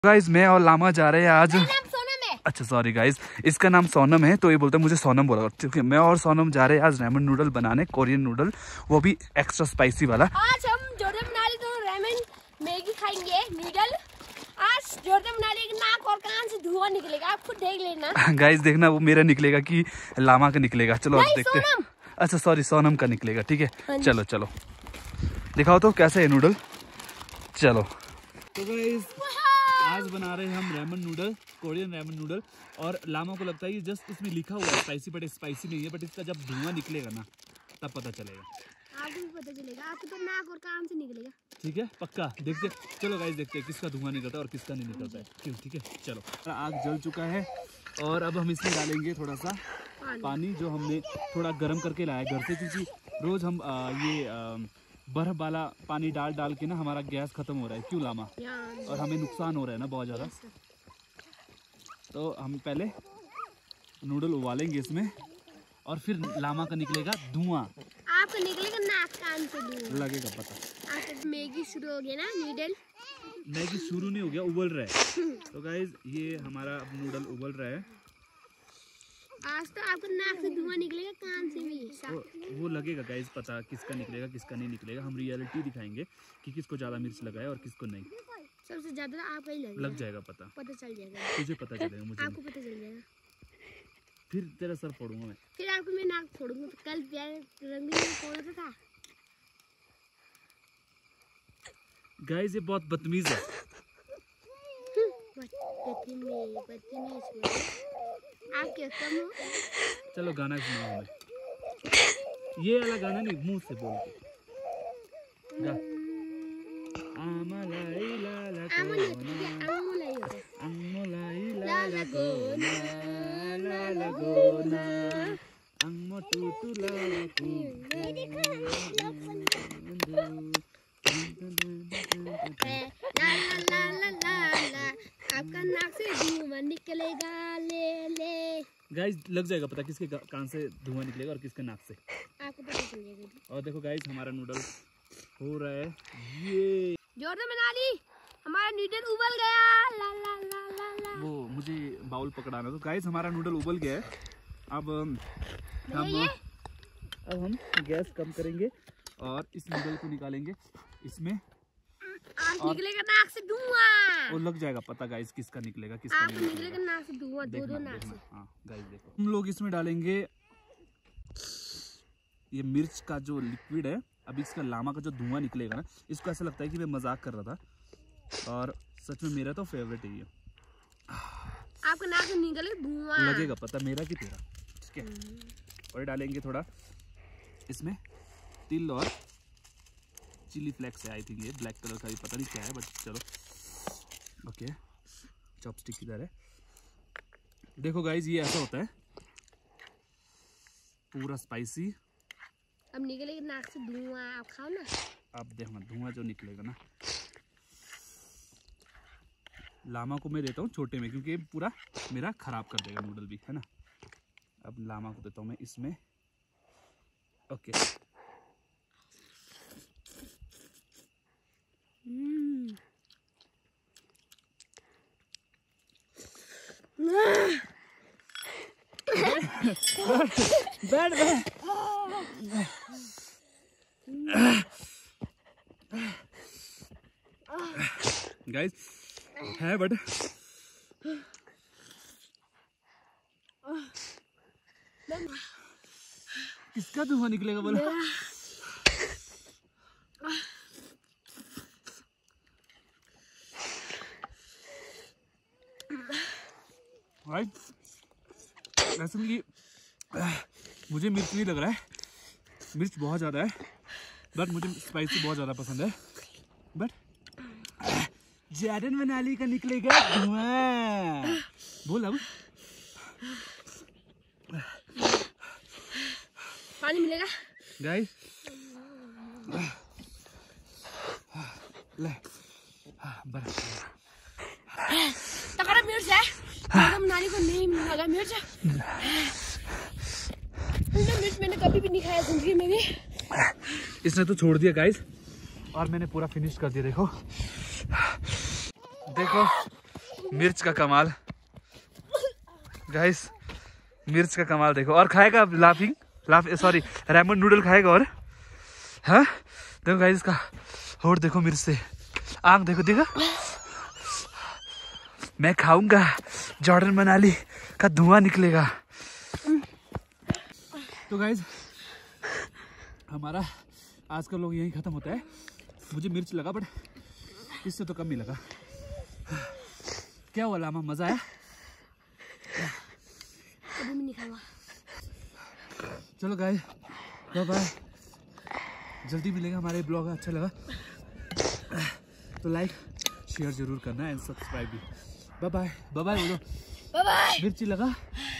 Guys मैं और लामा जा रहे हैं आज। अच्छा सॉरी गाइज, इसका नाम सोनम है तो ये बोलता है मुझे सोनम बोला। क्योंकि मैं और सोनम जा रहे हैं आज रेमन नूडल बनाने, कोरियन नूडल, वो भी एक्स्ट्रा स्पाइसी वाला। आज हम जोरदार मनाली तो रेमन मैगी खाएंगे नूडल। आज जोरदार मनाली की नाक और कान से धुआं निकलेगा, आप खुद देख लेना। गाइज देखना वो मेरा निकलेगा कि लामा का निकलेगा। चलो अब देखते हैं। अच्छा सॉरी सोनम का निकलेगा, ठीक है। चलो चलो दिखाओ तो कैसे है नूडल। चलो तो गाइज आज बना रहे हैं हम ramen noodle, Korean ramen noodle. और लामा को लगता है ये जस्ट इसमें लिखा हुआ है स्पाइसी, बट स्पाइसी नहीं है। बट इसका जब धुआं निकलेगा ना तब पता चलेगा। आपको भी पता चलेगा, आपको तो नाक और कान से निकलेगा। ठीक है पक्का देखते। चलो गाइस देखते हैं किसका धुआं निकलता है और किसका नहीं निकलता है। क्यों ठीक है चलो। आग जल चुका है और अब हम इसमें डालेंगे थोड़ा सा पानी जो हमने थोड़ा गर्म करके लाया घर से। क्योंकि रोज हम ये बर्फ वाला पानी डाल डाल के ना हमारा गैस खत्म हो रहा है। क्यों लामा? और हमें नुकसान हो रहा है ना बहुत ज़्यादा। तो हम पहले नूडल उबालेंगे इसमें और फिर लामा का निकलेगा धुआं। आपका निकलेगा नाक कान से धुआं लगेगा पता। आपका मैगी शुरू हो गया ना नूडल। मैगी शुरू नहीं हो गया, उबल रहा है। तो गाइज ये हमारा नूडल उबल रहा है। आज तो आपको नाक से धुआं निकलेगा, कान से भी। तो वो लगेगा गाइज पता किसका निकलेगा किसका नहीं निकलेगा। हम रियलिटी दिखाएंगे कि किसको ज़्यादा मिर्च लगाए और किसको नहीं। सबसे ज्यादा आपका ही लगेगा। लग जाएगा पता चल जाएगा। तुझे पता चलेगा, मुझे आपको पता चल जाएगा। फिर तेरा सर फोड़ूंगा मैं। फिर आपको मैं नाक फोड़ूंगा। कल प्यार रंगीन फोड़ा था। गाइज ये बहुत बदतमीज है। आप क्या कम हो? चलो गाना सुनाओ हमें। ये वाला गाना नहीं, मुंह से बोल के गा। आमलाई लाला गोना अंगमो टूटू लाला आपका नाक से धुआं निकलेगा। ले ले गाइस लग जाएगा पता किसके कान से धुआं निकलेगा और किसके नाक से। आपको पता चल जाएगा। और देखो गाइस हमारा नूडल हो रहा है। ये जोरदार मनाली हमारा नूडल उबल गया। ला ला ला ला ला। वो मुझे बाउल पकड़ाना। तो गाइस हमारा नूडल उबल गया है। अब हम गैस कम करेंगे और इस नूडल को निकालेंगे। इसमें निकलेगा नाक से धुआं। वो लग जाएगा पता गाइस किसका निकलेगा किसका नहीं निकलेगा नाक से धुआं। दो नाक से। हाँ गाइस देखो हम लोग इसमें डालेंगे ये मिर्च का जो लिक्विड है। अभी इसका लामा का जो धुआं निकलेगा ना, इसको ऐसा लगता है कि मैं मजाक कर रहा था और सच में मेरा तो फेवरेट है ये। आपका नाक से निकलेगा धुआं। लगेगा पता मेरा कि तेरा। ठीक है और डालेंगे थोड़ा इसमें तिल और चिली फ्लेक्स है। आई थिंक ये ब्लैक कलर का भी पता नहीं क्या है, बट चलो ओके। चॉपस्टिक किधर है? देखो गाइज ये ऐसा होता है पूरा स्पाइसी। अब निकलेगा नाक से धुआं। आप खाओ ना। अब देखना धुआं जो निकलेगा ना, लामा को मैं देता हूँ छोटे में क्योंकि पूरा मेरा खराब कर देगा नूडल भी, है ना। अब लामा को देता हूँ मैं इसमें। ओके बैठ गाइस है बट किसका धुआं निकलेगा बोला? ऐसा कि मुझे मिर्च नहीं लग रहा है, मिर्च बहुत ज़्यादा है। बट मुझे स्पाइसी बहुत ज़्यादा पसंद है। बट जोरदार मनाली का निकलेगा धुआं। बोल अब पानी मिलेगा गाइस। ले तगड़ा मिर्च है। जोरदार मनाली को नहीं लगा मिर्च। मिर्च मैंने कभी भी नहीं खाया जिंदगी में भी। इसने तो छोड़ दिया गाइस और मैंने पूरा फिनिश कर दिया। देखो देखो मिर्च का कमाल गाइस, मिर्च का कमाल देखो। और खाएगा सॉरी रेमन नूडल खाएगा। और हाँ देखो गाइस इसका और देखो मिर्च से आंख देखो, देखा मैं खाऊंगा जॉर्डन मनाली का धुआं निकलेगा। तो गाइस हमारा आज का लोग यहीं खत्म होता है। मुझे मिर्च लगा बट इससे तो कम ही लगा। क्या हुआ लामा, मजा आया? अभी मैं नहीं खाऊंगा। चलो गाइस बाय बाय, जल्दी मिलेगा। हमारे ब्लॉग अच्छा लगा तो लाइक शेयर जरूर करना एंड सब्सक्राइब भी। बाय बाय, बाय बाय बोलो। Bye bye. मिर्ची लगा।